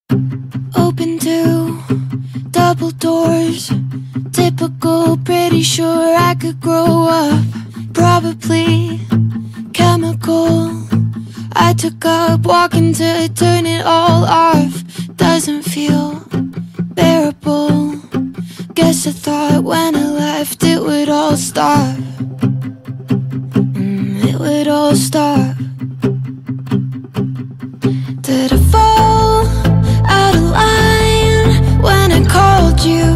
Open to double doors, typical, pretty sure I could grow up. Probably chemical, I took up walking to turn it all off. Doesn't feel bearable. Guess I thought when I left it would all stop. It would all stop. Did I fall out of line when I called you?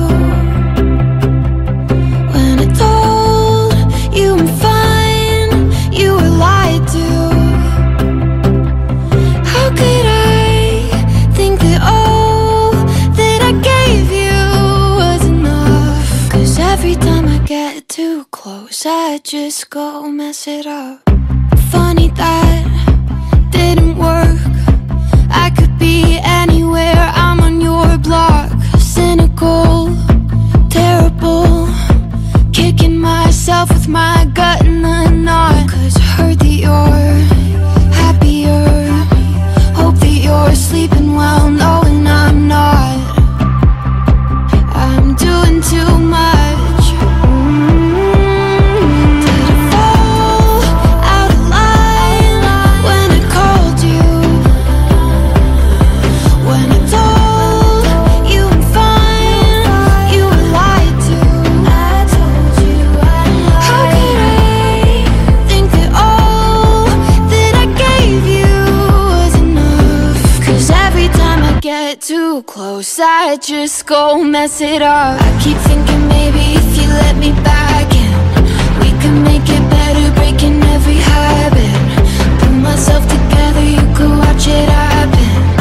When I told you I'm fine, you were lied to. How could I think that all that I gave you was enough? 'Cause every time I get too close, I just go mess it up. Funny that didn't work. I could be anywhere, I'm on your block. Cynical, terrible, kicking myself with my gut in the knot. 'Cause I heard that you're happier, hope that you're sleeping well, knowing I'm not. I'm doing too much. Did I fall out of line when I called you? When I told you I'm fine, you were lied to. I told you how could I think that all that I gave you was enough? 'Cause every time I get too close, I just go mess it up. I keep thinking maybe if you let me back in, we could make it better, breaking every habit. Put myself together, you could watch it happen.